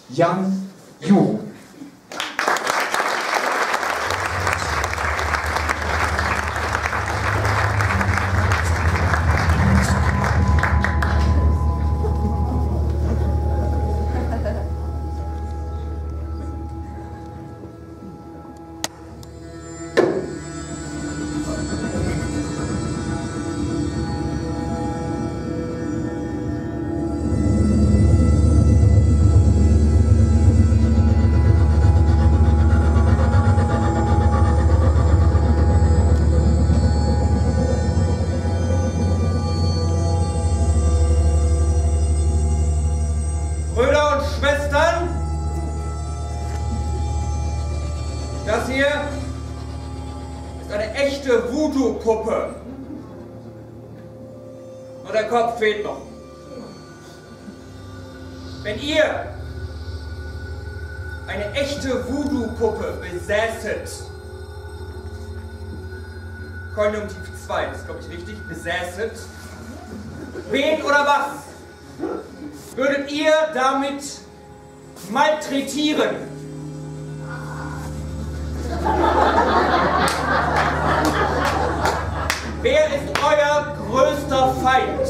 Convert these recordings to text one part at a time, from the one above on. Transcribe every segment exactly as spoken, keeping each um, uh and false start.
Yang Yu. Das hier ist eine echte Voodoo-Puppe. Nur der Kopf fehlt noch. Wenn ihr eine echte Voodoo-Puppe besäßet, Konjunktiv zwei, das ist glaube ich richtig, besäßet, wen oder was würdet ihr damit malträtieren? Wer ist euer größter Feind?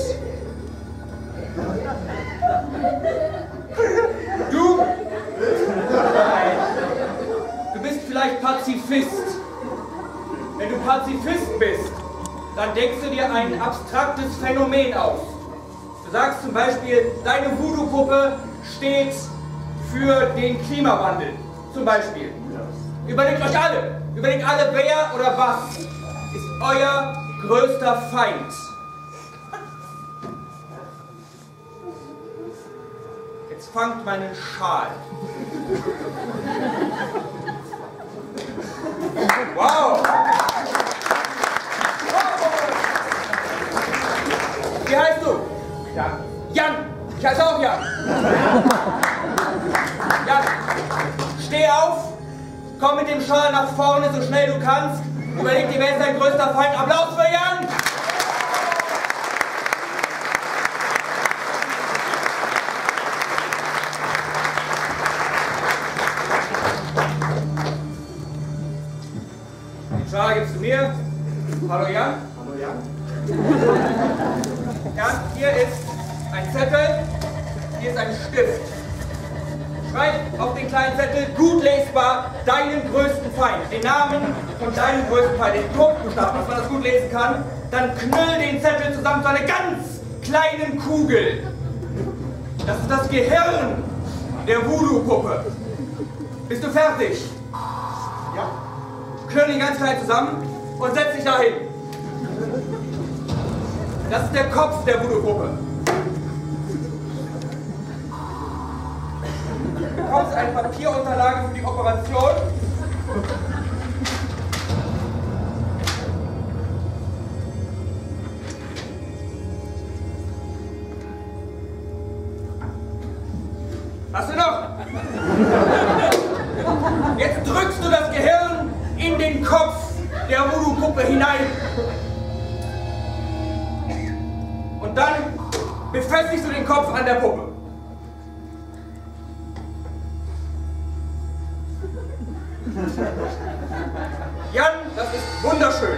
Du? Nein. Du bist vielleicht Pazifist. Wenn du Pazifist bist, dann denkst du dir ein abstraktes Phänomen aus. Du sagst zum Beispiel, deine Voodoo-Puppe steht für den Klimawandel. Zum Beispiel. Überlegt euch alle, überlegt alle, wer oder was ist euer größter Feind. Jetzt fangt meinen Schal. Wow! Wie heißt du? Jan. Jan! Ich heiße auch Jan. Jan, steh auf, komm mit dem Schal nach vorne, so schnell du kannst. Überleg dir, wer ist dein größter Feind? Applaus für Jan! Den Schal gibst du mir. Hallo Jan. Hallo Jan. Jan, hier ist ein Zettel, hier ist ein Stift. Schreib auf den kleinen Zettel, gut lesbar, deinen größten Feind, den Namen von deinem größten Feind, den Todbuchstaben, dass man das gut lesen kann. Dann knüll den Zettel zusammen zu einer ganz kleinen Kugel. Das ist das Gehirn der Voodoo-Puppe. Bist du fertig? Ja. Knüll ihn ganz klein zusammen und setz dich dahin. Das ist der Kopf der Voodoo-Puppe. Du bekommst eine Papierunterlage für die Operation. Hast du noch? Jetzt drückst du das Gehirn in den Kopf der Voodoo-Puppe hinein. Und dann befestigst du den Kopf an der Puppe. Jan, das ist wunderschön.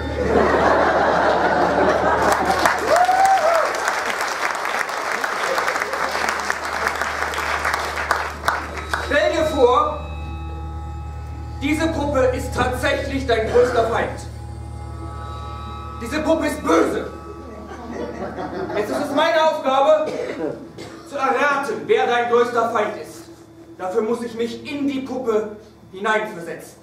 Stell dir vor, diese Puppe ist tatsächlich dein größter Feind. Diese Puppe ist böse. Jetzt ist es meine Aufgabe, zu erraten, wer dein größter Feind ist. Dafür muss ich mich in die Puppe hineinversetzen.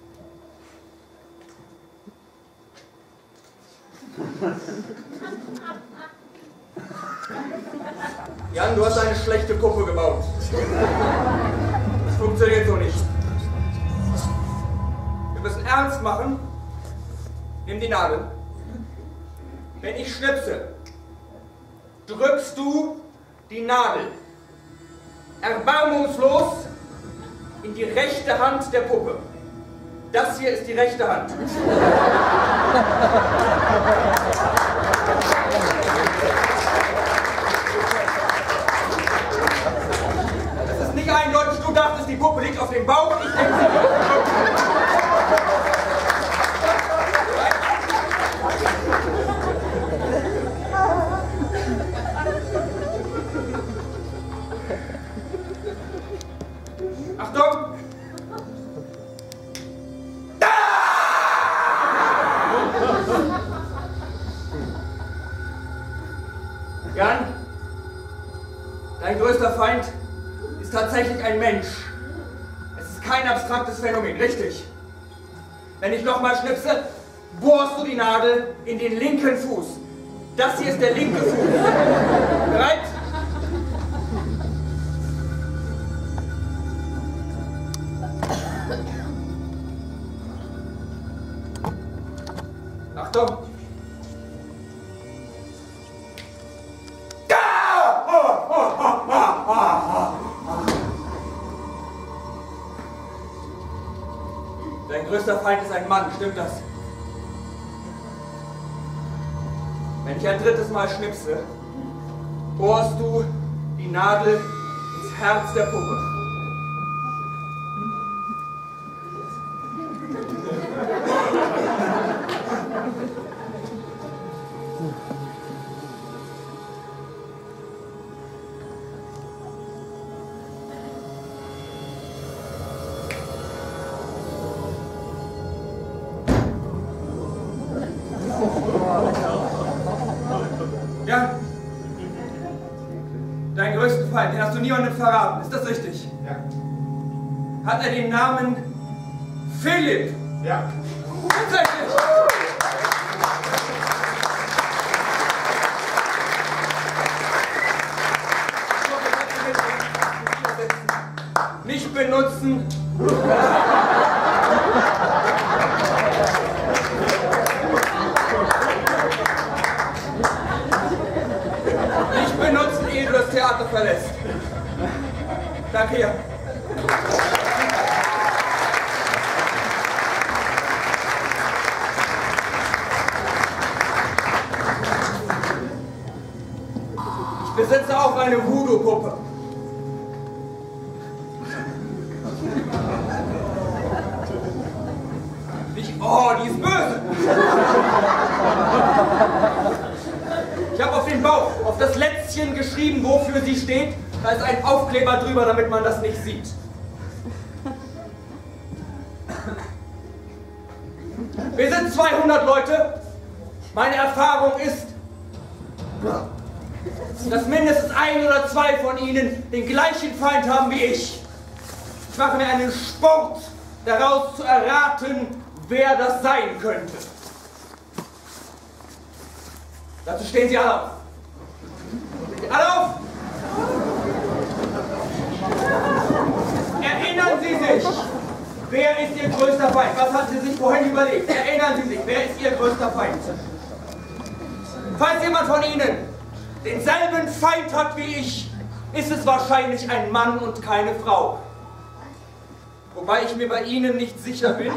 Jan, du hast eine schlechte Puppe gebaut. Das funktioniert so nicht. Wir müssen ernst machen. Nimm die Nadel. Wenn ich schnipse, drückst du die Nadel erbarmungslos in die rechte Hand der Puppe. Das hier ist die rechte Hand. Das ist nicht eindeutig, du dachtest, die Puppe liegt auf dem Bauch. Ich denke, Achtung! Jan, dein größter Feind ist tatsächlich ein Mensch. Es ist kein abstraktes Phänomen, richtig? Wenn ich nochmal schnipse, bohrst du die Nadel in den linken Fuß. Das hier ist der linke Fuß. Bereit? Achtung! Dein größter Feind ist ein Mann, stimmt das? Wenn ich ein drittes Mal schnipse, bohrst du die Nadel ins Herz der Puppe. Ja? Deinen größten Feind, den hast du niemandem verraten, ist das richtig? Ja. Hat er den Namen Philipp? Ja. Tatsächlich! Nicht benutzen! Nicht benutzen, ehe du das Theater verlässt. Danke, ja. Ich besitze auch eine Voodoo-Puppe. Nicht, oh, die ist böse. Ich habe auf den Bauch, auf das Lätzchen geschrieben, wofür sie steht. Da ist ein Aufkleber drüber, damit man das nicht sieht. Wir sind zweihundert Leute. Meine Erfahrung ist, dass mindestens ein oder zwei von ihnen den gleichen Feind haben wie ich. Ich mache mir einen Sport, daraus zu erraten, wer das sein könnte. Dazu stehen Sie alle auf. Stehen Sie alle auf! Erinnern Sie sich, wer ist Ihr größter Feind? Was hatten Sie sich vorhin überlegt? Erinnern Sie sich, wer ist Ihr größter Feind? Falls jemand von Ihnen denselben Feind hat wie ich, ist es wahrscheinlich ein Mann und keine Frau. Wobei ich mir bei Ihnen nicht sicher bin.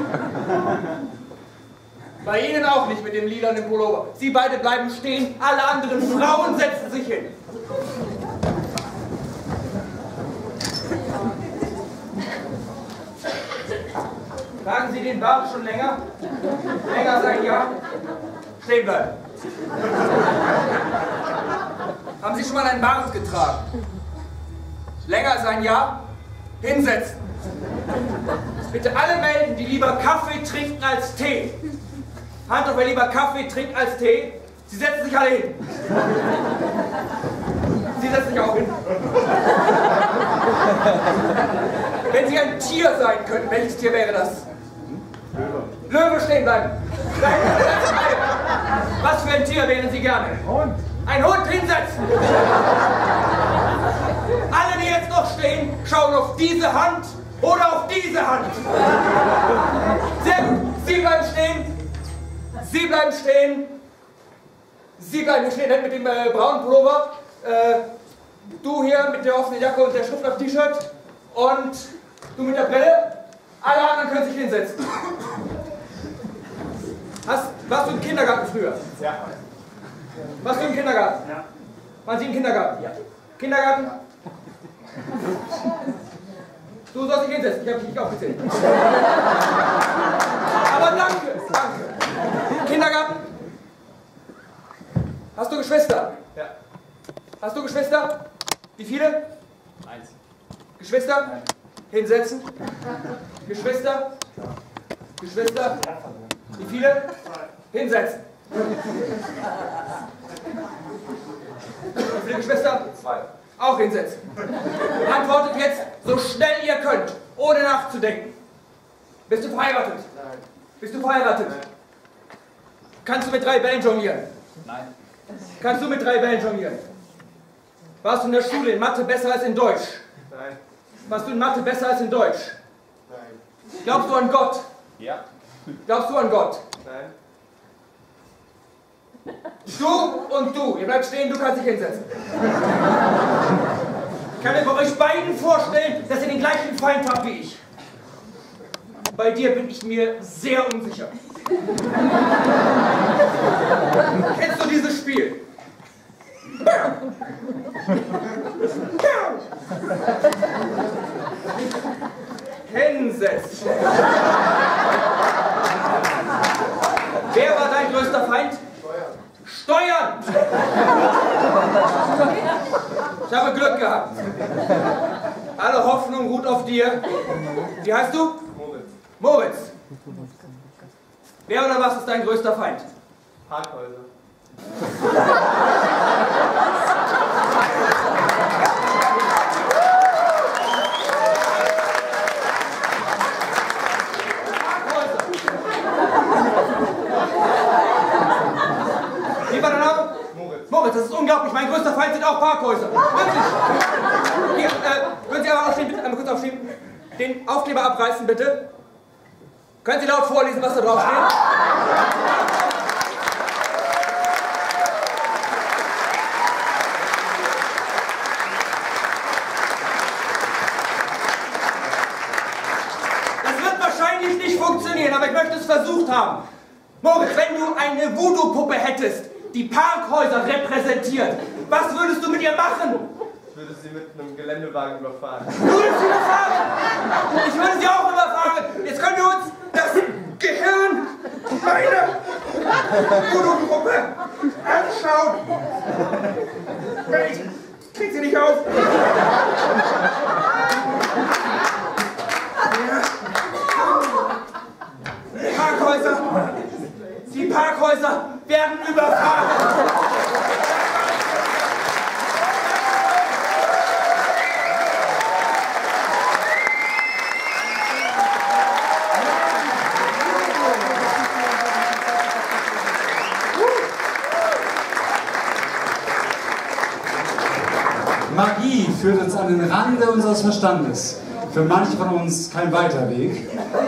Bei Ihnen auch nicht mit dem lilanen Pullover. Sie beide bleiben stehen, alle anderen Frauen setzen sich hin. Tragen Sie den Bart schon länger? Länger als ein Jahr? Stehen bleiben. Haben Sie schon mal einen Bart getragen? Länger als ein Jahr? Hinsetzen. Bitte alle melden, die lieber Kaffee trinken als Tee. Hand auf, wer lieber Kaffee trinkt als Tee. Sie setzen sich alle hin. Sie setzen sich auch hin. Wenn Sie ein Tier sein könnten, welches Tier wäre das? Löwe. Löwe, stehen bleiben. Was für ein Tier wären Sie gerne? Hund. Ein Hund, hinsetzen. Alle, die jetzt noch stehen, schauen auf diese Hand oder auf diese Hand. Sehr gut. Sie bleiben stehen. Sie bleiben stehen. Sie bleiben stehen mit dem äh, braunen Pullover. Äh, du hier mit der offenen Jacke und der Schrift auf T-Shirt. Und du mit der Brille. Alle anderen können sich hinsetzen. Hast, warst du im Kindergarten früher? Ja. Warst du im Kindergarten? Ja. Waren Sie im Kindergarten? Ja. Kindergarten? dich hinsetzen, ich habe dich nicht aufgezählt. Aber danke, danke. Kindergarten? Hast du Geschwister? Ja. Hast du Geschwister? Wie viele? Eins. Geschwister? Nein. Hinsetzen. Geschwister? Geschwister? Wie viele? Hinsetzen. Wie viele Geschwister? Zwei. Auch hinsetzen. Antwortet jetzt so schnell ihr könnt, ohne nachzudenken. Bist du verheiratet? Nein. Bist du verheiratet? Nein. Kannst du mit drei Bällen jonglieren? Nein. Kannst du mit drei Bällen jonglieren? Warst du in der Schule in Mathe besser als in Deutsch? Nein. Warst du in Mathe besser als in Deutsch? Nein. Glaubst du an Gott? Ja. Glaubst du an Gott? Nein. Du und du, ihr bleibt stehen, du kannst dich hinsetzen. Ich kann mir bei euch beiden vorstellen, dass ihr den gleichen Feind habt wie ich. Bei dir bin ich mir sehr unsicher. Kennst du dieses Spiel? Hinsetzen. Wer war dein größter Feind? Steuern! Ich habe Glück gehabt. Alle Hoffnung ruht auf dir. Wie heißt du? Moritz. Moritz. Wer oder was ist dein größter Feind? Parkhäuser. Wie war der Name? Moritz. Moritz, das ist unglaublich. Mein größter Feind sind auch Parkhäuser. Wirklich. Hier, äh, können Sie einmal aufstehen, bitte? Einmal kurz aufstehen. Den Aufkleber abreißen, bitte. Können Sie laut vorlesen, was da drauf steht? Das wird wahrscheinlich nicht funktionieren, aber ich möchte es versucht haben. Moritz, wenn du eine Voodoo-Puppe hättest, die Parkhäuser repräsentiert, was würdest du mit ihr machen? Ich würde sie mit einem Geländewagen überfahren. Du würdest sie überfahren! Ich würde sie auch überfahren! Jetzt können wir uns das Gehirn meiner Voodoo-Puppe anschauen! Ich krieg sie nicht auf! Parkhäuser! Die Parkhäuser werden überfahren! Magie führt uns an den Rande unseres Verstandes. Für manche von uns kein weiter Weg.